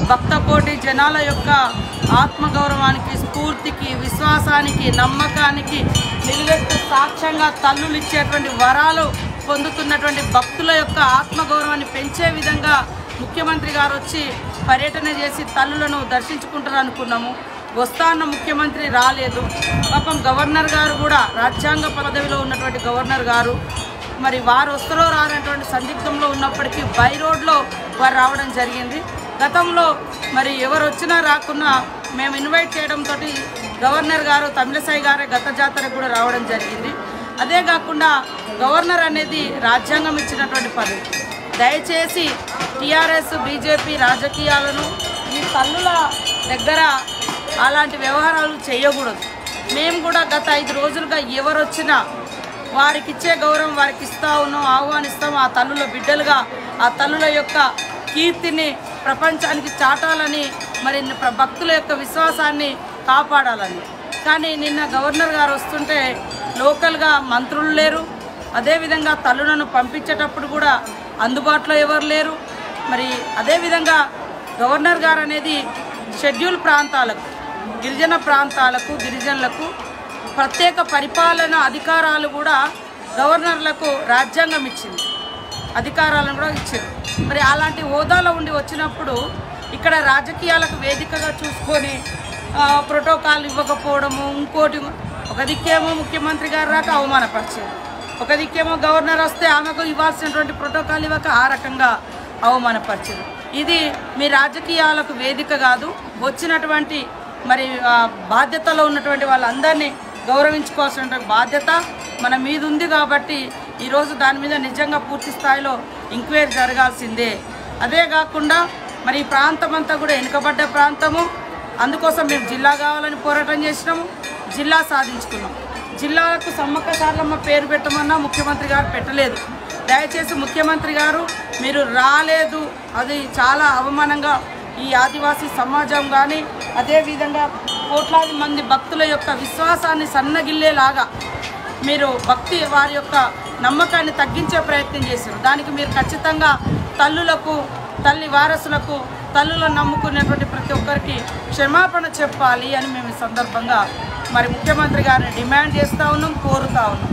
భక్తకోటి జనాల యొక్క ఆత్మగౌరవానికి, స్ఫూర్తికి, విశ్వాసానికి, నమ్మకానికి నిలువెత్తు సాక్ష్యంగా తల్లులు ఇచ్చేటువంటి వరాలు పొందుతున్నటువంటి భక్తుల యొక్క ఆత్మగౌరవాన్ని పెంచే విధంగా ముఖ్యమంత్రి గారు వచ్చి పర్యటన చేసి తల్లులను దర్శించుకుంటారు అనుకున్నాము. వస్తా అన్న ముఖ్యమంత్రి రాలేదు. పాపం గవర్నర్ గారు కూడా, రాజ్యాంగ పదవిలో ఉన్నటువంటి గవర్నర్ గారు మరి వారు వస్తారో రానటువంటి సందిగ్ధంలో ఉన్నప్పటికీ బై రోడ్లో వారు రావడం జరిగింది. గతంలో మరి ఎవరు వచ్చినా రాకున్నా మేము ఇన్వైట్ చేయడంతో గవర్నర్ గారు తమిళసై గారే గత జాతరకు కూడా రావడం జరిగింది. అదే కాకుండా గవర్నర్ అనేది రాజ్యాంగం ఇచ్చినటువంటి పదవి. దయచేసి టీఆర్ఎస్ బీజేపీ రాజకీయాలను ఈ తల్లుల దగ్గర అలాంటి వ్యవహారాలు చేయకూడదు. మేము కూడా గత 5 రోజులుగా ఎవరు వచ్చినా వారికి ఇచ్చే గౌరవం వారికి ఇస్తూ ఉన్నాం, ఆహ్వానిస్తాం. ఆ తల్లుల బిడ్డలుగా ఆ తల్లుల యొక్క కీర్తిని ప్రపంచానికి చాటాలని, మరి భక్తుల యొక్క విశ్వాసాన్ని కాపాడాలని. కానీ నిన్న గవర్నర్ గారు వస్తుంటే లోకల్గా మంత్రులు లేరు, అదేవిధంగా తల్లులను పంపించేటప్పుడు కూడా అందుబాటులో ఎవరు లేరు. మరి అదేవిధంగా గవర్నర్ గారు అనేది షెడ్యూల్ ప్రాంతాలకు, గిరిజన ప్రాంతాలకు, గిరిజనులకు ప్రత్యేక పరిపాలన అధికారాలు కూడా గవర్నర్లకు రాజ్యాంగం ఇచ్చింది, అధికారాలను కూడా ఇచ్చింది. మరి అలాంటి హోదాలో ఉండి వచ్చినప్పుడు ఇక్కడ రాజకీయాలకు వేదికగా చూసుకొని ప్రోటోకాల్ ఇవ్వకపోవడము, ఇంకోటి ఒక దిక్కేమో ముఖ్యమంత్రి గారు రాక అవమానపరిచేది, ఒక దిక్కేమో గవర్నర్ వస్తే ఆమెకు ఇవ్వాల్సినటువంటి ప్రోటోకాల్ ఇవ్వక ఆ రకంగా అవమానపరిచేది. ఇది మీ రాజకీయాలకు వేదిక కాదు. వచ్చినటువంటి మరి బాధ్యతలో ఉన్నటువంటి వాళ్ళందరినీ గౌరవించుకోవాల్సిన బాధ్యత మన మీద ఉంది. కాబట్టి ఈరోజు దాని మీద నిజంగా పూర్తి స్థాయిలో ఎంక్వైరీ జరగాల్సిందే. అదే కాకుండా మరి ఈ ప్రాంతం అంతా కూడా వెనుకబడ్డ ప్రాంతము. అందుకోసం మేము జిల్లా కావాలని పోరాటం చేసినాము, జిల్లా సాధించుకున్నాం. జిల్లాలకు సమ్మక్క సారలమ్మ పేరు పెట్టమన్నా ముఖ్యమంత్రి గారు పెట్టలేదు. దయచేసి ముఖ్యమంత్రి గారు మీరు రాలేదు, అది చాలా అవమానంగా ఈ ఆదివాసీ సమాజం కానీ అదేవిధంగా కోట్లాది మంది భక్తుల యొక్క విశ్వాసాన్ని సన్నగిల్లేలాగా మీరు భక్తి వారి యొక్క నమ్మకాన్ని తగ్గించే ప్రయత్నం చేశారు. దానికి మీరు ఖచ్చితంగా తల్లులకు, తల్లి వారసులకు, తల్లులను నమ్ముకునేటువంటి ప్రతి ఒక్కరికి క్షమాపణ చెప్పాలి అని మేము ఈ సందర్భంగా మరి ముఖ్యమంత్రి గారిని డిమాండ్ చేస్తూ ఉన్నాం, కోరుతూ ఉన్నాం.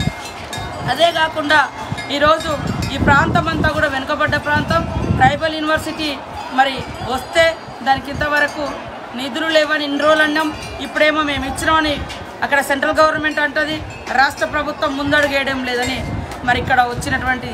అదే కాకుండా ఈరోజు ఈ ప్రాంతం అంతా కూడా వెనుకబడ్డ ప్రాంతం. ట్రైబల్ యూనివర్సిటీ మరి వస్తే దానికి ఇంతవరకు నిధులు లేవని ఇన్ని రోజులు అన్నాం. ఇప్పుడేమో మేము ఇచ్చినామని అక్కడ సెంట్రల్ గవర్నమెంట్ అంటుంది, రాష్ట్ర ప్రభుత్వం ముందడుగేయడం లేదని మరి ఇక్కడ వచ్చినటువంటి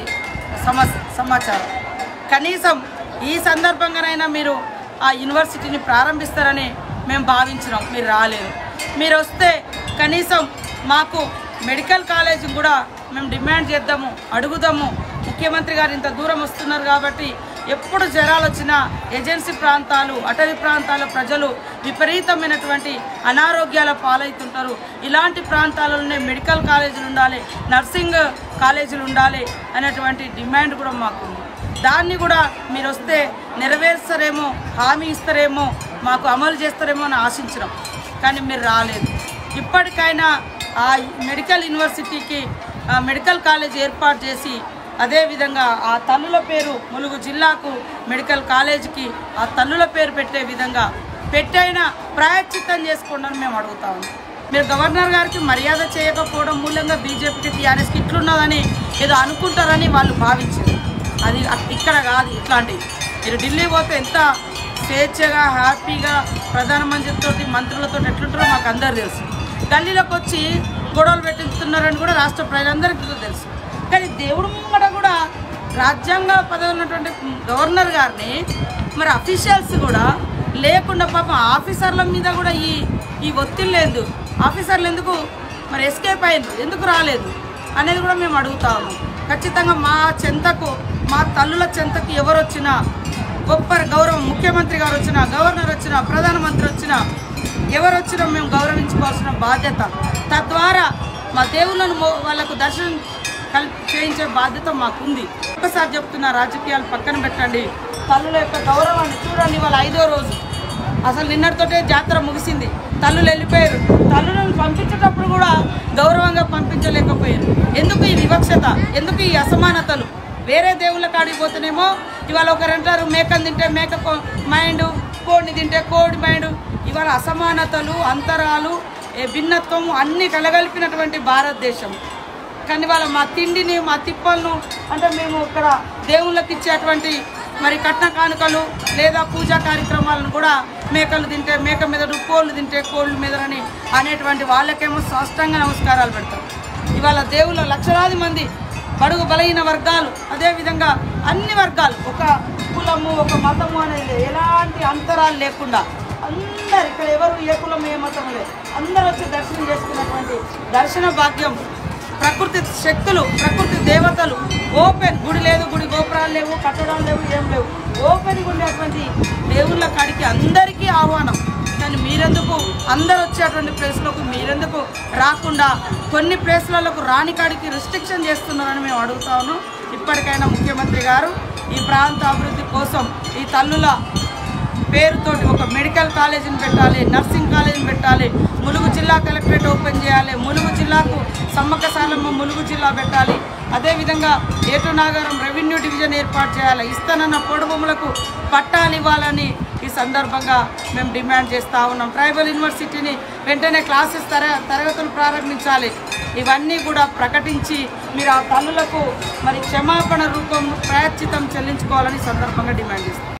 సమాచారం. కనీసం ఈ సందర్భంగానైనా మీరు ఆ యూనివర్సిటీని ప్రారంభిస్తారని మేము భావించినాం. మీరు రాలేదు. మీరు వస్తే కనీసం మాకు మెడికల్ కాలేజ్ కూడా మేము డిమాండ్ చేద్దాము, అడుగుదాము. ముఖ్యమంత్రి గారు ఇంత దూరం వస్తున్నారు కాబట్టి ఎప్పుడు జ్వరాలు వచ్చినా ఏజెన్సీ ప్రాంతాలు, అటవీ ప్రాంతాల ప్రజలు విపరీతమైనటువంటి అనారోగ్యాల పాలవుతుంటారు. ఇలాంటి ప్రాంతాలలోనే మెడికల్ కాలేజీలు ఉండాలి, నర్సింగ్ కాలేజీలు ఉండాలి అనేటువంటి డిమాండ్ కూడా మాకుంది. దాన్ని కూడా మీరు వస్తే నెరవేరుస్తారేమో, హామీ ఇస్తారేమో, మాకు అమలు చేస్తారేమో అని ఆశించినాం. కానీ మీరు రాలేదు. ఇప్పటికైనా ఆ మెడికల్ యూనివర్సిటీకి మెడికల్ కాలేజ్ ఏర్పాటు చేసి అదేవిధంగా ఆ తల్లుల పేరు ములుగు జిల్లాకు మెడికల్ కాలేజీకి ఆ తల్లుల పేరు పెట్టే విధంగా పెట్టైనా ప్రాయశ్చిత్తం చేసుకోండి అని మేము అడుగుతా ఉన్నాం. మీరు గవర్నర్ గారికి మర్యాద చేయకపోవడం మూలంగా బీజేపీకి, టీఆర్ఎస్కి ఇట్లున్నదని ఏదో అనుకుంటారని వాళ్ళు భావించారు. అది ఇక్కడ కాదు. ఇట్లాంటివి మీరు ఢిల్లీ పోతే ఎంత స్వేచ్ఛగా, హ్యాపీగా ప్రధానమంత్రితో, మంత్రులతో ఎట్లుంటారో మాకు అందరూ తెలుసు. గల్లీలోకి వచ్చి గొడవలు పెట్టిస్తున్నారని కూడా రాష్ట్ర ప్రజలందరికీ తెలుసు. కానీ దేవుడు ముంగట కూడా రాజ్యాంగ పదవి ఉన్నటువంటి గవర్నర్ గారిని మరి అఫీషియల్స్ కూడా లేకుండా పాపం ఆఫీసర్ల మీద కూడా ఈ ఒత్తిడి లేదు. ఆఫీసర్లు ఎందుకు మరి ఎస్కేప్ అయ్యారు, ఎందుకు రాలేదు అనేది కూడా మేము అడుగుతాము. ఖచ్చితంగా మా చెంతకు, మా తల్లుల చెంతకు ఎవరు వచ్చినా గొప్ప గౌరవం, ముఖ్యమంత్రి గారు వచ్చినా, గవర్నర్ వచ్చినా, ప్రధానమంత్రి వచ్చినా, ఎవరు వచ్చినా మేము గౌరవించుకోవాల్సిన బాధ్యత. తద్వారా మా దేవుళ్ళను వాళ్ళకు దర్శనం చేయించే బాధ్యత మాకుంది. ఒకసారి చెప్తున్నా, రాజకీయాలు పక్కన పెట్టండి, తల్లుల యొక్క గౌరవాన్ని చూడండి. వాళ్ళ 5వ రోజు అసలు నిన్నటితోటే జాతర ముగిసింది. తల్లులు వెళ్ళిపోయారు. తల్లులను పంపించేటప్పుడు కూడా గౌరవంగా పంపించలేకపోయారు. ఎందుకు ఈ వివక్షత, ఎందుకు ఈ అసమానతలు? వేరే దేవుళ్ళ కాడికి పోతేనేమో ఇవాళ ఒకరు అంటారు మేకను తింటే మేక మైండ్ కోడిని తింటే కోడి మైండ్. ఇవాళ అసమానతలు, అంతరాలు, భిన్నత్వం అన్నీ కలగలిపినటువంటి భారతదేశం. కానీ వాళ్ళ మా తిండిని, మా తిప్పలను, అంటే మేము ఇక్కడ దేవుళ్ళకి ఇచ్చేటువంటి మరి కట్న కానుకలు లేదా పూజా కార్యక్రమాలను కూడా మేకలు తింటే మేక మెదడు, కోళ్ళు తింటే కోళ్ళు మెదడని అనేటువంటి వాళ్ళకేమో సాష్టాంగ నమస్కారాలు పెడతారు. ఇవాళ దేవుళ్ళ లక్షలాది మంది బడుగు బలహీన వర్గాలు, అదేవిధంగా అన్ని వర్గాలు, ఒక కులము ఒక మతము అనేది ఎలాంటి అంతరాలు లేకుండా అందరు ఇక్కడ ఎవరు ఏ కులం ఏ మతం లేదు, అందరూ వచ్చి దర్శనం చేసుకున్నటువంటి దర్శన భాగ్యం. ప్రకృతి శక్తులు, ప్రకృతి దేవతలు ఓపెన్, గుడి లేదు, గుడి గోపురాలు లేవు, కట్టడాలు లేవు, ఏం లేవు, ఓపెన్గా ఉండేటువంటి దేవుళ్ళ కాడికి అందరికీ ఆహ్వానం. కానీ మీరెందుకు అందరు వచ్చేటువంటి ప్లేస్లకు మీరెందుకు రాకుండా కొన్ని ప్లేస్లకు రాని కాడికి రిస్ట్రిక్షన్ చేస్తున్నారని మేము అడుగుతా ఉన్నాం. ఇప్పటికైనా ముఖ్యమంత్రి గారు ఈ ప్రాంత అభివృద్ధి కోసం ఈ తల్లుల పేరుతోటి ఒక మెడికల్ కాలేజీని పెట్టాలి, నర్సింగ్ కాలేజీని పెట్టాలి, ములుగు జిల్లా కలెక్టరేట్ ఓపెన్ చేయాలి, ములుగు జిల్లాకు సమ్మక్క సారమ్మ ములుగు జిల్లా పెట్టాలి, అదేవిధంగా ఏటునాగరం రెవెన్యూ డివిజన్ ఏర్పాటు చేయాలి, ఇస్తానన్న పొడుభూములకు పట్టాలు ఇవ్వాలని ఈ సందర్భంగా మేము డిమాండ్ చేస్తూ ఉన్నాం. ట్రైబల్ యూనివర్సిటీని వెంటనే క్లాసెస్ తరగతులు ప్రారంభించాలి. ఇవన్నీ కూడా ప్రకటించి మీరు ఆ తల్లులకు మరి క్షమాపణ రూపం ప్రాయశ్చితం చెల్లించుకోవాలని సందర్భంగా డిమాండ్ చేస్తాం.